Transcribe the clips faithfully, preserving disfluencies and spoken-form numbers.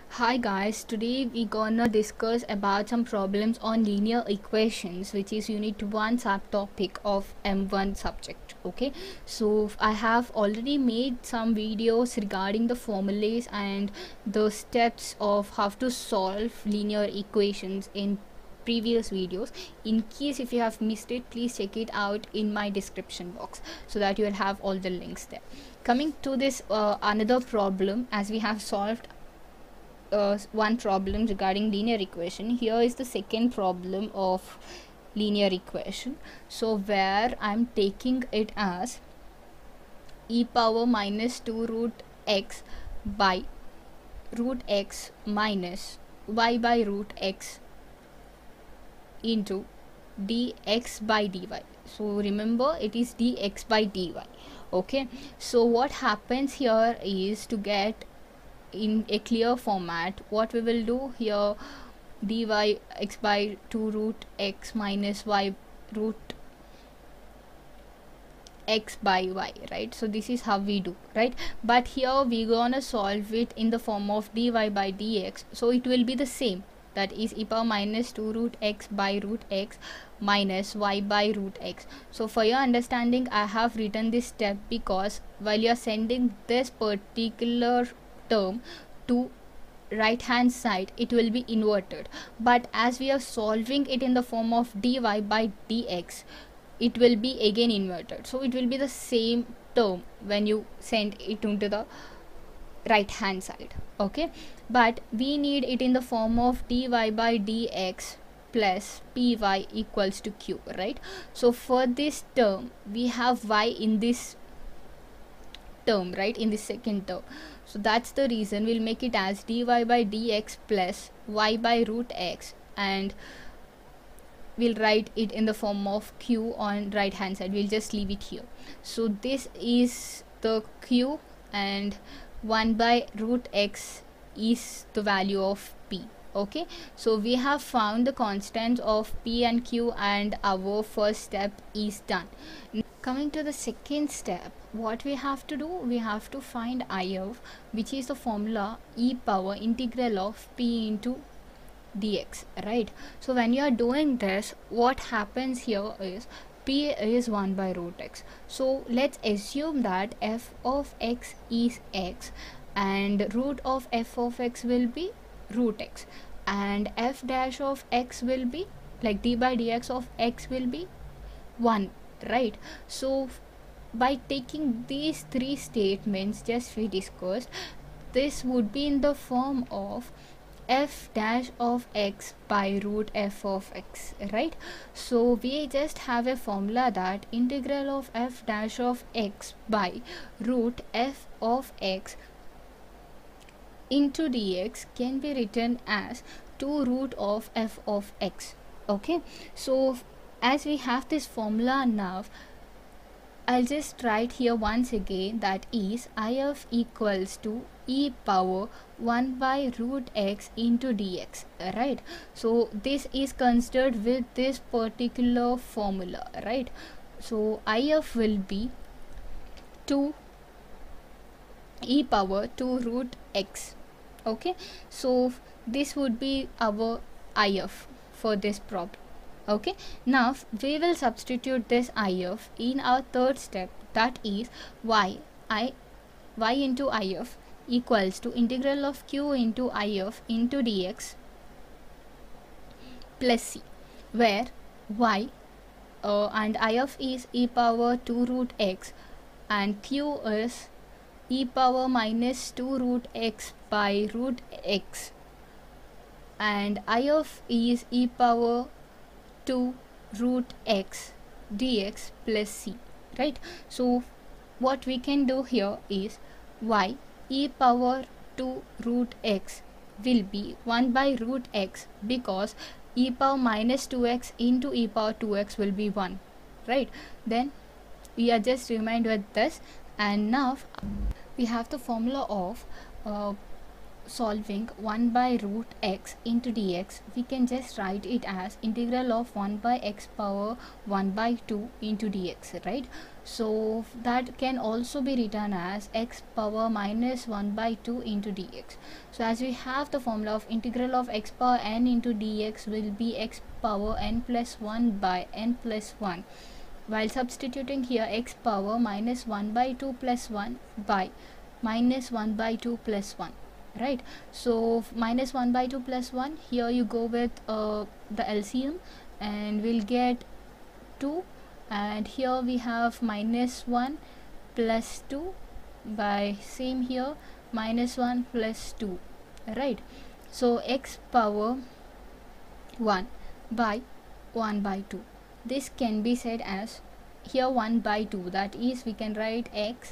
Hi guys, today we gonna discuss about some problems on linear equations, which is unit one subtopic of M one subject. Okay, so I have already made some videos regarding the formulas and the steps of how to solve linear equations in previous videos. In case if you have missed it, please check it out in my description box so that you will have all the links there. Coming to this uh, another problem, as we have solved uh, one problem regarding linear equation. Here is the second problem of linear equation. So where I'm taking it as e power minus two root x by root x minus y by root x into dx by dy. So remember, it is dx by dy. Okay, so what happens here is, to get in a clear format, what we will do here, dy x by two root x minus y root x by y, right? So this is how we do, right? But here we gonna solve it in the form of dy by dx, so it will be the same, that is e power minus two root x by root x minus y by root x. So for your understanding, I have written this step because while you are sending this particular term to right hand side, it will be inverted, but as we are solving it in the form of dy by dx, it will be again inverted, so it will be the same term when you send it into the right hand side. Okay, but we need it in the form of dy by dx plus py equals to q, right? So for this term we have y in this term, right, in the second term. So that's the reason we'll make it as dy by dx plus y by root x, and we'll write it in the form of q on right hand side. We'll just leave it here. So this is the q, and one by root x is the value of p. Okay, so we have found the constants of p and q, and our first step is done. Coming to the second step, what we have to do, we have to find I of, which is the formula e power integral of p into dx, right? So when you are doing this, what happens here is p is one by root x. So let's assume that f of x is x, and root of f of x will be root x, and f dash of x will be, like d by dx of x will be one, right? So by taking these three statements just we discussed, this would be in the form of f dash of x by root f of x, right? So we just have a formula that integral of f dash of x by root f of x into dx can be written as two root of f of x. Okay, so as we have this formula now, I'll just write here once again, that is I of equals to e power one by root x into dx, right? So this is considered with this particular formula, right? So I of will be two e power two root x. Okay, so this would be our I of for this problem. Okay, now we will substitute this I of in our third step, that is y i y into I of equals to integral of q into I of into dx plus c, where y uh, and I of is e power two root x and q is e power minus two root x by root x, and I of is e power two root x dx plus c, right? So what we can do here is y e power two root x will be one by root x, because e power minus two x into e power two x will be one, right? Then we are just remained with this, and now we have the formula of uh, solving one by root x into dx, we can just write it as integral of one by x power one by two into dx, right? So that can also be written as x power minus one by two into dx. So as we have the formula of integral of x power n into dx will be x power n plus one by n plus one, while substituting here x power minus one by two plus one by minus one by two plus one, right? So minus one by two plus one, here you go with uh, the L C M and we'll get two, and here we have minus one plus two by same here minus one plus two, right? So x power one by one by two, this can be said as here one by two, that is we can write x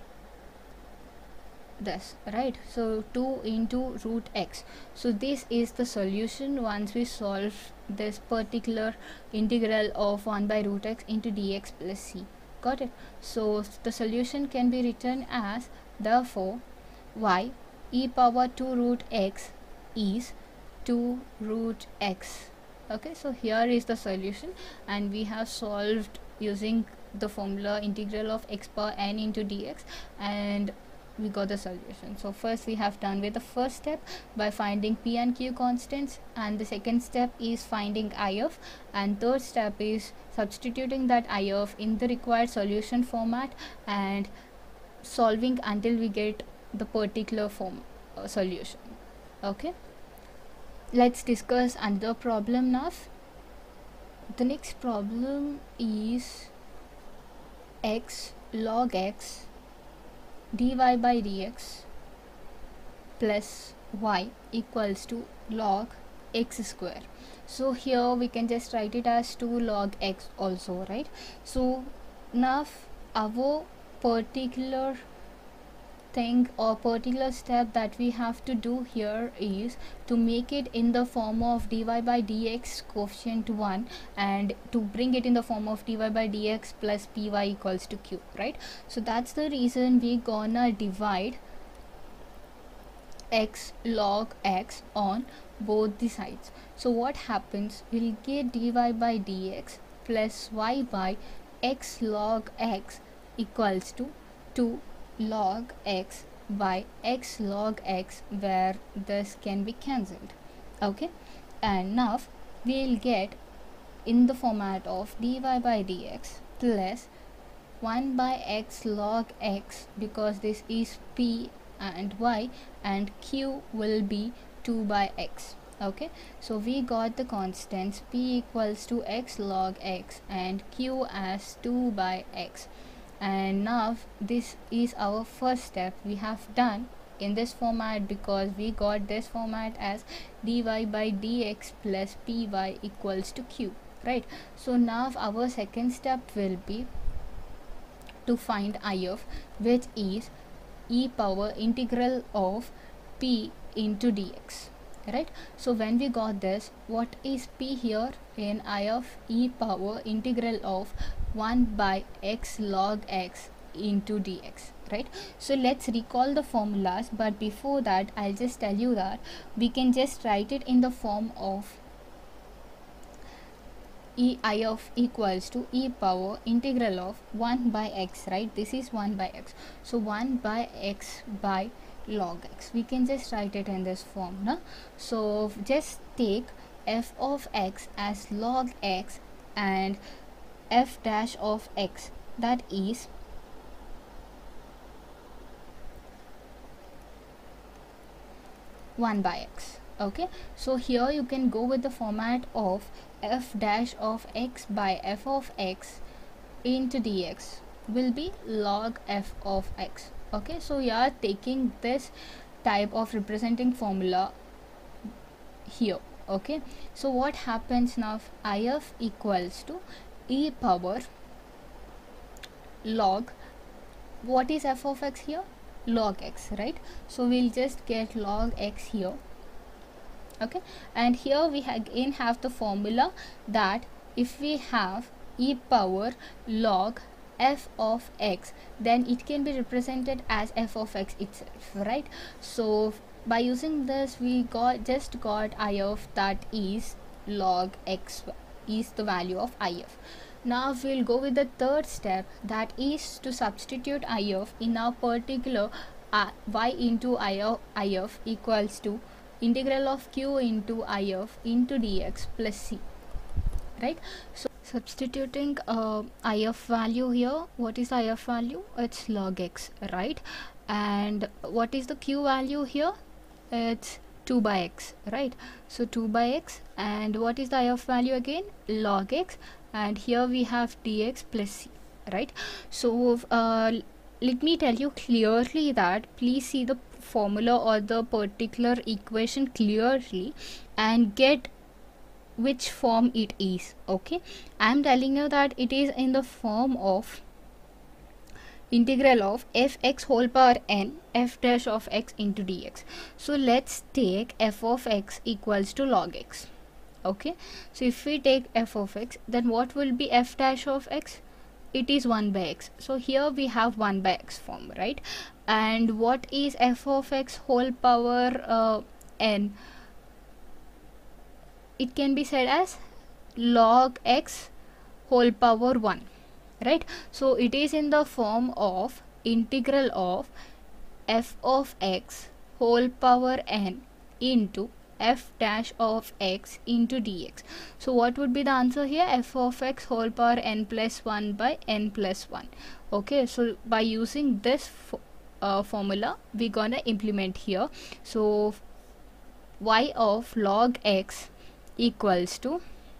this, right? So two into root x. So this is the solution once we solve this particular integral of one by root x into dx plus c. Got it? So the solution can be written as, therefore y e power two root x is two root x. Okay, so here is the solution, and we have solved using the formula integral of x power n into dx, and we got the solution. So first we have done with the first step by finding p and q constants, and the second step is finding I of, and third step is substituting that I of in the required solution format and solving until we get the particular form uh, solution. Okay, let's discuss another problem now. The next problem is x log x dy by dx plus y equals to log x square. So here we can just write it as two log x also, right? So now our particular thing or particular step that we have to do here is to make it in the form of dy by dx coefficient one, and to bring it in the form of dy by dx plus py equals to q, right? So that's the reason we gonna divide x log x on both the sides. So what happens, we'll get dy by dx plus y by x log x equals to two log x by x log x, where this can be cancelled. Okay, and now we'll get in the format of dy by dx plus one by x log x, because this is p and y, and q will be two by x. Okay, so we got the constants p equals to x log x and q as two by x. And now this is our first step we have done in this format, because we got this format as dy by dx plus py equals to q, right? So now our second step will be to find I of, which is e power integral of p into dx, right? So when we got this, what is p here in I of e power integral of one by x log x into dx, right? So let's recall the formulas, but before that I'll just tell you that we can just write it in the form of e I of equals to e power integral of one by x, right? This is one by x, so one by x by log x. We can just write it in this form, no? So just take f of x as log x and f dash of x, that is one by x. Okay, so here you can go with the format of f dash of x by f of x into dx will be log f of x. Okay, so you are taking this type of representing formula here. Okay, so what happens now, I of equals to e power log, what is f of x here? Log x, right? So we'll just get log x here. Okay, and here we again have the formula that if we have e power log f of x, then it can be represented as f of x itself, right? So by using this, we got just got if that is log x is the value of if. Now we'll go with the third step, that is to substitute if in our particular uh, y into if, if equals to integral of q into if into dx plus c, right? So substituting uh, if value here, what is the if value? It's log x, right? And what is the q value here? It's two by x, right? So two by x, and what is the if value again? Log x, and here we have dx plus c, right? So uh, let me tell you clearly that please see the formula or the particular equation clearly and get which form it is. Okay, I am telling you that it is in the form of integral of fx whole power n f dash of x into dx. So let's take f of x equals to log x. Okay, so if we take f of x, then what will be f dash of x? It is one by x. So here we have one by x form, right? And what is f of x whole power uh, n? It can be said as log x whole power one, right? So it is in the form of integral of f of x whole power n into f dash of x into dx. So what would be the answer here? F of x whole power n plus one by n plus one. Okay, so by using this fo uh, formula, we're gonna implement here. So y of log x equals to,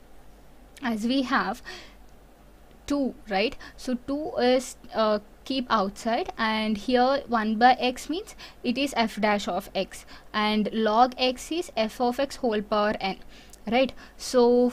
as we have two, right? So two is uh, keep outside, and here one by x means it is f dash of x, and log x is f of x whole power n, right? So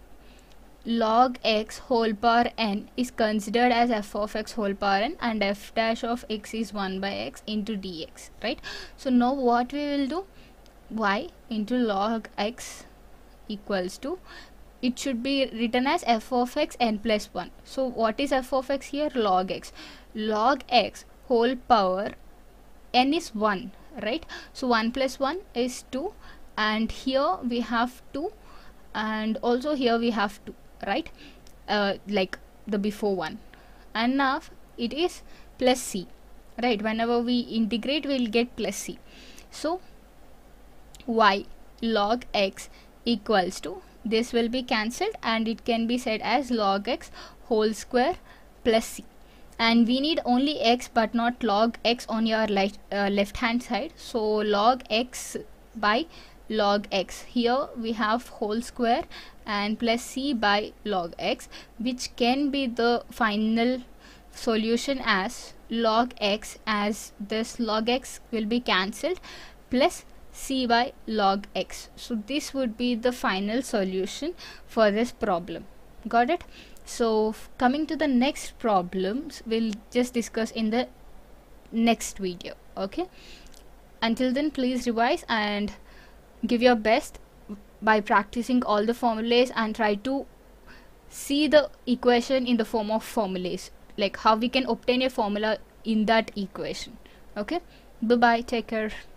log x whole power n is considered as f of x whole power n, and f dash of x is one by x into dx, right? So now what we will do, y into log x equals to, it should be written as f of x n plus one. So what is f of x here? Log x. Log x whole power n is one, right? So one plus one is two, and here we have two, and also here we have two, right? Uh, like the before one, and now it is plus c, right? Whenever we integrate, we'll get plus c. So y log x equals to, this will be cancelled, and it can be said as log x whole square plus c. And we need only x but not log x on your left uh, left hand side. So log x by log x, here we have whole square and plus c by log x, which can be the final solution as log x, as this log x will be cancelled, plus c by log x. So this would be the final solution for this problem. Got it? So coming to the next problems, we'll just discuss in the next video. Okay, until then, please revise and give your best by practicing all the formulas, and try to see the equation in the form of formulas, like how we can obtain a formula in that equation. Okay, bye bye, take care.